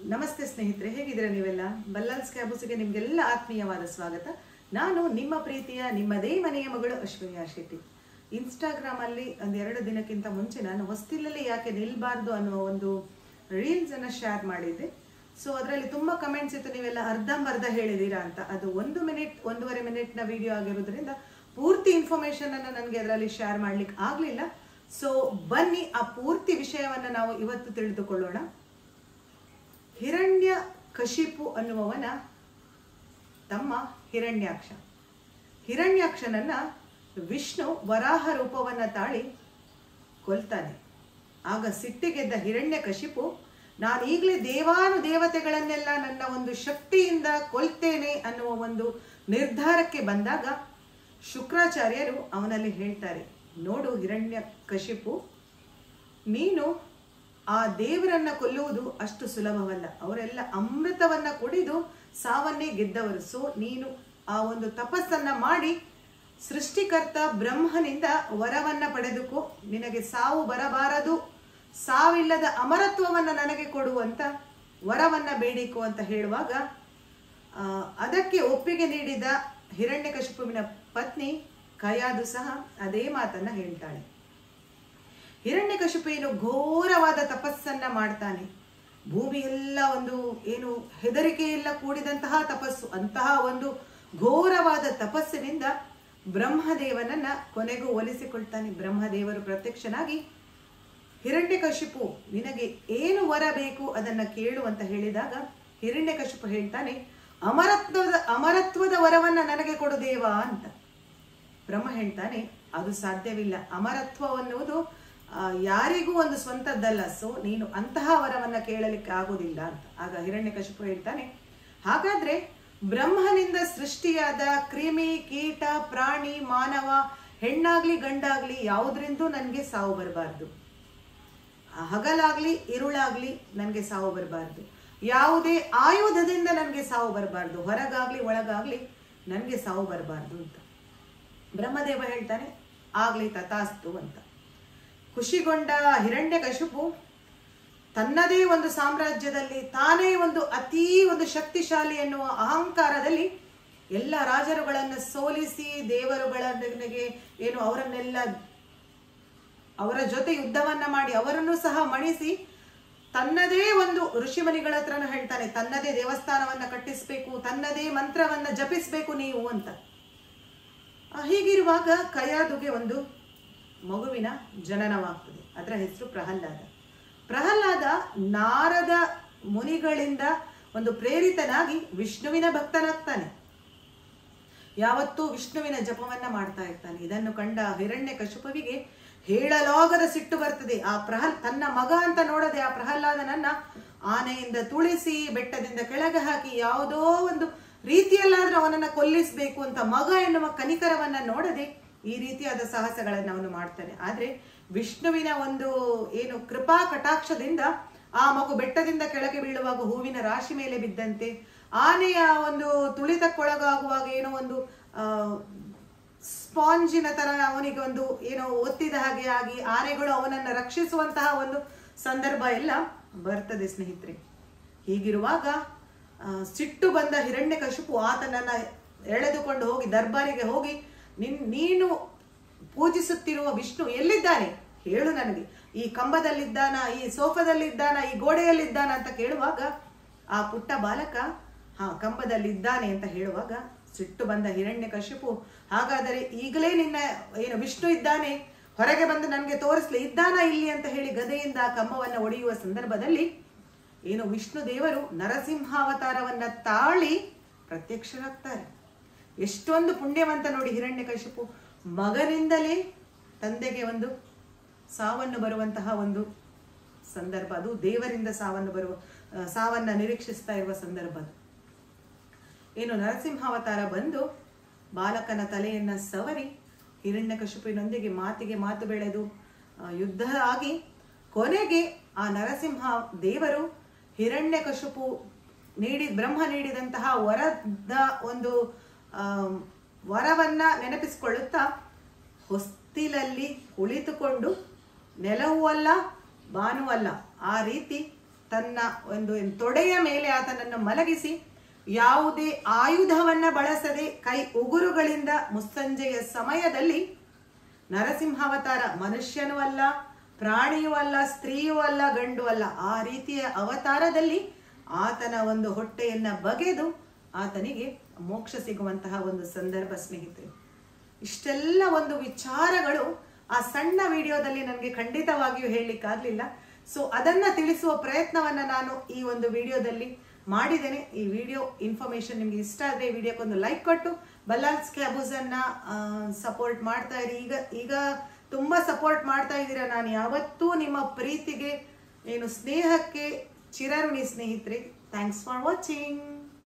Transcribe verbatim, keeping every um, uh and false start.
ನಮಸ್ತೆ ಸ್ನೇಹಿತರೆ, ಹೇಗಿದ್ದೀರಾ ನೀವೆಲ್ಲ? ಬಲ್ಲಾಲ್ಸ್ ಕ್ಯಾಬೂಸಿಗೆ ನಿಮಗೆಲ್ಲ ಆತ್ಮೀಯವಾದ ಸ್ವಾಗತ. ನಾನು ನಿಮ್ಮ ಪ್ರೀತಿಯ ನಿಮ್ಮದೇ ಮನೆಯ ಮಗಳು ಅಶ್ವಿನಿ ಆರ್ ಶೆಟ್ಟಿ. ಇನ್ಸ್ಟಾಗ್ರಾಮ್ ಅಲ್ಲಿ ಒಂದೆರಡು ದಿನಕ್ಕಿಂತ ಮುಂಚೆ ನಾನು ಹೊಸ್ತಿಲಲ್ಲಿ ಯಾಕೆ ನಿಲ್ಬಾರ್ದು ಅನ್ನೋ ಒಂದು ರೀಲ್ಸ್ ಅನ್ನ ಶೇರ್ ಮಾಡಿದ್ದೆ. ಸೊ ಅದರಲ್ಲಿ ತುಂಬಾ ಕಮೆಂಟ್ಸ್ ಇತ್ತು, ನೀವೆಲ್ಲ ಅರ್ಧಂಬರ್ಧ ಹೇಳಿದೀರಾ ಅಂತ. ಅದು ಒಂದು ಮಿನಿಟ್ ಒಂದೂವರೆ ಮಿನಿಟ್ ನ ವಿಡಿಯೋ ಆಗಿರೋದ್ರಿಂದ ಪೂರ್ತಿ ಇನ್ಫಾರ್ಮೇಶನ್ ಅನ್ನ ನನಗೆ ಅದರಲ್ಲಿ ಶೇರ್ ಮಾಡ್ಲಿಕ್ಕೆ ಆಗ್ಲಿಲ್ಲ. ಸೊ ಬನ್ನಿ ಆ ಪೂರ್ತಿ ವಿಷಯವನ್ನ ನಾವು ಇವತ್ತು ತಿಳಿದುಕೊಳ್ಳೋಣ. ಹಿರಣ್ಯ ಕಶಿಪು ಅನ್ನುವವನ ತಮ್ಮ ಹಿರಣ್ಯಾಕ್ಷ. ಹಿರಣ್ಯಾಕ್ಷನನ್ನ ವಿಷ್ಣು ವರಾಹ ರೂಪವನ್ನ ತಾಳಿ ಕೊಲ್ತಾನೆ. ಆಗ ಸಿಟ್ಟಿಗೆದ್ದ ಹಿರಣ್ಯ ಕಶಿಪು, ನಾನು ಈಗಲೇ ದೇವಾನು ದೇವತೆಗಳನ್ನೆಲ್ಲ ನನ್ನ ಒಂದು ಶಕ್ತಿಯಿಂದ ಕೊಲ್ತೇನೆ ಅನ್ನುವ ಒಂದು ನಿರ್ಧಾರಕ್ಕೆ ಬಂದಾಗ ಶುಕ್ರಾಚಾರ್ಯರು ಅವನಲ್ಲಿ ಹೇಳ್ತಾರೆ, ನೋಡು ಹಿರಣ್ಯ ಕಶಿಪು, ನೀನು ಆ ದೇವರನ್ನ ಕೊಲ್ಲುವುದು ಅಷ್ಟು ಸುಲಭವಲ್ಲ. ಅವರೆಲ್ಲ ಅಮೃತವನ್ನ ಕುಡಿದು ಸಾವನ್ನೇ ಗೆದ್ದವರು. ಸೊ ನೀನು ಆ ಒಂದು ತಪಸ್ಸನ್ನ ಮಾಡಿ ಸೃಷ್ಟಿಕರ್ತ ಬ್ರಹ್ಮನಿಂದ ವರವನ್ನ ಪಡೆದುಕೋ, ನಿನಗೆ ಸಾವು ಬರಬಾರದು, ಸಾವಿಲ್ಲದ ಅಮರತ್ವವನ್ನ ನನಗೆ ಕೊಡುವಂತ ವರವನ್ನ ಬೇಡಿಕೋ ಅಂತ ಹೇಳುವಾಗ ಆ ಅದಕ್ಕೆ ಒಪ್ಪಿಗೆ ನೀಡಿದ ಹಿರಣ್ಯಕಶಿಪುವಿನ ಪತ್ನಿ ಕಯಾದು ಸಹ ಅದೇ ಮಾತನ್ನ ಹೇಳ್ತಾಳೆ. ಹಿರಣ್ಯಕಶಿಪು ಏನು ಘೋರವಾದ ತಪಸ್ಸನ್ನ ಮಾಡ್ತಾನೆ. ಭೂಮಿ ಎಲ್ಲ ಒಂದು ಏನು ಹೆದರಿಕೆಯೆಲ್ಲ ಕೂಡಿದಂತಹ ತಪಸ್ಸು. ಅಂತಹ ಒಂದು ಘೋರವಾದ ತಪಸ್ಸಿನಿಂದ ಬ್ರಹ್ಮದೇವನನ್ನ ಕೊನೆಗೂ ಒಲಿಸಿಕೊಳ್ತಾನೆ. ಬ್ರಹ್ಮದೇವರು ಪ್ರತ್ಯಕ್ಷನಾಗಿ, ಹಿರಣ್ಯಕಶಿಪು ನಿನಗೆ ಏನು ವರ ಬೇಕು ಅದನ್ನ ಕೇಳು ಅಂತ ಹೇಳಿದಾಗ ಹಿರಣ್ಯಕಶಿಪು ಹೇಳ್ತಾನೆ, ಅಮರತ್ವದ ಅಮರತ್ವದ ವರವನ್ನ ನನಗೆ ಕೊಡು ದೇವ ಅಂತ. ಬ್ರಹ್ಮ ಹೇಳ್ತಾನೆ, ಅದು ಸಾಧ್ಯವಿಲ್ಲ. ಅಮರತ್ವ ಅನ್ನುವುದು ಯಾರಿಗೂ ಒಂದು ಸ್ವಂತದ್ದಲ್ಲ. ಸೊ ನೀನು ಅಂತಹ ವರವನ್ನ ಕೇಳಲಿಕ್ಕೆ ಆಗುದಿಲ್ಲ ಅಂತ. ಆಗ ಹಿರಣ್ಯಕಶಿಪು ಹೇಳ್ತಾನೆ, ಹಾಗಾದ್ರೆ ಬ್ರಹ್ಮನಿಂದ ಸೃಷ್ಟಿಯಾದ ಕ್ರಿಮಿ, ಕೀಟ, ಪ್ರಾಣಿ, ಮಾನವ, ಹೆಣ್ಣಾಗ್ಲಿ ಗಂಡಾಗ್ಲಿ ಯಾವುದ್ರಿಂದೂ ನನ್ಗೆ ಸಾವು ಬರಬಾರ್ದು. ಹಗಲಾಗ್ಲಿ ಇರುಳಾಗ್ಲಿ ನನ್ಗೆ ಸಾವು ಬರಬಾರ್ದು. ಯಾವುದೇ ಆಯುಧದಿಂದ ನನ್ಗೆ ಸಾವು ಬರಬಾರ್ದು. ಹೊರಗಾಗ್ಲಿ ಒಳಗಾಗ್ಲಿ ನನ್ಗೆ ಸಾವು ಬರಬಾರ್ದು ಅಂತ. ಬ್ರಹ್ಮದೇವ ಹೇಳ್ತಾನೆ, ಆಗ್ಲಿ ತಥಾಸ್ತು ಅಂತ. ಖುಷಿಗೊಂಡ ಹಿರಣ್ಯಕಶಿಪು ತನ್ನದೇ ಒಂದು ಸಾಮ್ರಾಜ್ಯದಲ್ಲಿ ತಾನೇ ಒಂದು ಅತೀ ಒಂದು ಶಕ್ತಿಶಾಲಿ ಎನ್ನುವ ಅಹಂಕಾರದಲ್ಲಿ ಎಲ್ಲ ರಾಜರುಗಳನ್ನು ಸೋಲಿಸಿ ದೇವರುಗಳಿಗೆ ಏನು ಅವರನ್ನೆಲ್ಲ ಅವರ ಜೊತೆ ಯುದ್ಧವನ್ನ ಮಾಡಿ ಅವರನ್ನು ಸಹ ಮಣಿಸಿ ತನ್ನದೇ ಒಂದು ಋಷಿಮನಿಗಳ ಹತ್ರನೂ ಹೇಳ್ತಾನೆ, ತನ್ನದೇ ದೇವಸ್ಥಾನವನ್ನ ಕಟ್ಟಿಸ್ಬೇಕು, ತನ್ನದೇ ಮಂತ್ರವನ್ನ ಜಪಿಸ್ಬೇಕು ನೀವು ಅಂತ. ಹೀಗಿರುವಾಗ ಕಯಾದುಗೆ ಒಂದು ಮಗುವಿನ ಜನನವಾಗ್ತದೆ. ಅದರ ಹೆಸರು ಪ್ರಹ್ಲಾದ. ಪ್ರಹ್ಲಾದ ನಾರದ ಮುನಿಗಳಿಂದ ಒಂದು ಪ್ರೇರಿತನಾಗಿ ವಿಷ್ಣುವಿನ ಭಕ್ತನಾಗ್ತಾನೆ. ಯಾವತ್ತೂ ವಿಷ್ಣುವಿನ ಜಪವನ್ನ ಮಾಡ್ತಾ ಇರ್ತಾನೆ. ಇದನ್ನು ಕಂಡ ಹಿರಣ್ಯಕಶಿಪುವಿಗೆ ಹೇಳಲಾಗದ ಸಿಟ್ಟು ಬರ್ತದೆ. ಆ ಪ್ರಹಲ್ ತನ್ನ ಮಗ ಅಂತ ನೋಡದೆ ಆ ಪ್ರಹ್ಲಾದನನ್ನ ಆನೆಯಿಂದ ತುಳಿಸಿ ಬೆಟ್ಟದಿಂದ ಕೆಳಗೆ ಹಾಕಿ ಯಾವುದೋ ಒಂದು ರೀತಿಯಲ್ಲಾದ್ರೂ ಅವನನ್ನ ಕೊಲ್ಲಿಸಬೇಕು ಅಂತ ಮಗ ಎನ್ನುವ ಕನಿಕರವನ್ನ ನೋಡದೆ ಈ ರೀತಿಯಾದ ಸಾಹಸಗಳನ್ನು ಅವನು ಮಾಡ್ತಾನೆ. ಆದ್ರೆ ವಿಷ್ಣುವಿನ ಒಂದು ಏನು ಕೃಪಾ ಕಟಾಕ್ಷದಿಂದ ಆ ಮಗು ಬೆಟ್ಟದಿಂದ ಕೆಳಗೆ ಬೀಳುವಾಗ ಹೂವಿನ ರಾಶಿ ಮೇಲೆ ಬಿದ್ದಂತೆ, ಆನೆಯ ಒಂದು ತುಳಿತಕ್ಕೊಳಗಾಗುವಾಗ ಏನೋ ಒಂದು ಆ ಸ್ಪಾಂಜಿನ ತರ ಅವನಿಗೆ ಒಂದು ಏನೋ ಒತ್ತಿದ ಹಾಗೆ ಆಗಿ ಆನೆಗಳು ಅವನನ್ನ ರಕ್ಷಿಸುವಂತಹ ಒಂದು ಸಂದರ್ಭ ಎಲ್ಲ ಬರ್ತದೆ ಸ್ನೇಹಿತರೆ. ಹೀಗಿರುವಾಗ ಸಿಟ್ಟು ಬಂದ ಹಿರಣ್ಯಕಶಿಪು ಆತನನ್ನ ಎಳೆದುಕೊಂಡು ಹೋಗಿ ದರ್ಬಾರಿಗೆ ಹೋಗಿ, ನಿನ್ ನೀನು ಪೂಜಿಸುತ್ತಿರುವ ವಿಷ್ಣು ಎಲ್ಲಿದ್ದಾನೆ ಹೇಳು ನನಗೆ. ಈ ಕಂಬದಲ್ಲಿದ್ದಾನ, ಈ ಸೋಫಾದಲ್ಲಿದ್ದಾನ, ಈ ಗೋಡೆಯಲ್ಲಿದ್ದಾನ ಅಂತ ಕೇಳುವಾಗ ಆ ಪುಟ್ಟ ಬಾಲಕ ಹಾ ಕಂಬದಲ್ಲಿದ್ದಾನೆ ಅಂತ ಹೇಳುವಾಗ ಸಿಟ್ಟು ಬಂದ ಹಿರಣ್ಯಕಶಿಪು, ಹಾಗಾದರೆ ಈಗಲೇ ನಿನ್ನ ಏನು ವಿಷ್ಣು ಇದ್ದಾನೆ, ಹೊರಗೆ ಬಂದು ನನಗೆ ತೋರಿಸ್ಲಿ, ಇದ್ದಾನ ಇಲ್ಲಿ ಅಂತ ಹೇಳಿ ಗದೆಯಿಂದ ಆ ಕಂಬವನ್ನ ಒಡೆಯುವ ಸಂದರ್ಭದಲ್ಲಿ ಏನು ವಿಷ್ಣು ದೇವರು ನರಸಿಂಹಾವತಾರವನ್ನ ತಾಳಿ ಪ್ರತ್ಯಕ್ಷರಾಗ್ತಾರೆ. ಎಷ್ಟೊಂದು ಪುಣ್ಯವಂತ ನೋಡಿ ಹಿರಣ್ಯಕಶಿಪು. ಮಗನಿಂದಲೇ ತಂದೆಗೆ ಒಂದು ಸಾವನ್ನು ಬರುವಂತಹ ಒಂದು ಸಂದರ್ಭ. ಅದು ದೇವರಿಂದ ಸಾವನ್ನು ಬರುವ ಸಾವನ್ನ ನಿರೀಕ್ಷಿಸ್ತಾ ಇರುವ ಸಂದರ್ಭ. ಏನು ನರಸಿಂಹಾವತಾರ ಬಂದು ಬಾಲಕನ ತಲೆಯನ್ನ ಸವರಿ ಹಿರಣ್ಯಕಶಿಪುವಿನೊಂದಿಗೆ ಮಾತಿಗೆ ಮಾತು ಬೆಳೆದು ಯುದ್ಧ ಆಗಿ ಕೊನೆಗೆ ಆ ನರಸಿಂಹ ದೇವರು ಹಿರಣ್ಯಕಶಿಪು ನೀಡಿ ಬ್ರಹ್ಮ ನೀಡಿದಂತಹ ವರದ ಒಂದು ಆ ವರವನ್ನ ನೆನಪಿಸಿಕೊಳ್ಳುತ್ತಾ ಹೊಸ್ತಿಲಲ್ಲಿ ಕುಳಿತುಕೊಂಡು ನೆಲವೂ ಅಲ್ಲ ಬಾನು ಅಲ್ಲ ಆ ರೀತಿ ತನ್ನ ಒಂದು ತೊಡೆಯ ಮೇಲೆ ಆತನನ್ನು ಮಲಗಿಸಿ ಯಾವುದೇ ಆಯುಧವನ್ನ ಬಳಸದೆ ಕೈ ಉಗುರುಗಳಿಂದ ಮುಸ್ಸಂಜೆಯ ಸಮಯದಲ್ಲಿ ನರಸಿಂಹಾವತಾರ, ಮನುಷ್ಯನೂ ಅಲ್ಲ, ಪ್ರಾಣಿಯೂ ಅಲ್ಲ, ಸ್ತ್ರೀಯೂ ಅಲ್ಲ, ಗಂಡು ಅಲ್ಲ, ಆ ರೀತಿಯ ಅವತಾರದಲ್ಲಿ ಆತನ ಒಂದು ಹೊಟ್ಟೆಯನ್ನ ಬಗೆದು ಆತನಿಗೆ ಮೋಕ್ಷ ಸಿಗುವಂತಹ ಒಂದು ಸಂದರ್ಭ ಸ್ನೇಹಿತರೆ. ಇಷ್ಟೆಲ್ಲ ಒಂದು ವಿಚಾರಗಳು ಆ ಸಣ್ಣ ವಿಡಿಯೋದಲ್ಲಿ ನನಗೆ ಖಂಡಿತವಾಗಿಯೂ ಹೇಳಲಿಕ್ಕಾಗಲಿಲ್ಲ. ಸೊ ಅದನ್ನ ತಿಳಿಸುವ ಪ್ರಯತ್ನವನ್ನ ನಾನು ಈ ಒಂದು ವಿಡಿಯೋದಲ್ಲಿ ಮಾಡಿದ್ದೇನೆ. ಈ ವಿಡಿಯೋ ಇನ್ಫಾರ್ಮೇಶನ್ ನಿಮ್ಗೆ ಇಷ್ಟ ಆದರೆ ಈ ವಿಡಿಯೋಕ್ಕೊಂದು ಲೈಕ್ ಕೊಟ್ಟು ಬಲ್ಲಾಲ್ಸ್ ಕ್ಯಾಬೂಸ್ ಅನ್ನ ಸಪೋರ್ಟ್ ಮಾಡ್ತಾ ಇರಿ. ಈಗ ಈಗ ತುಂಬಾ ಸಪೋರ್ಟ್ ಮಾಡ್ತಾ ಇದ್ದೀರಾ. ನಾನು ಯಾವತ್ತೂ ನಿಮ್ಮ ಪ್ರೀತಿಗೆ ಏನು ಸ್ನೇಹಕ್ಕೆ ಚಿರಋಣಿ ಸ್ನೇಹಿತರೆ. Thanks for watching.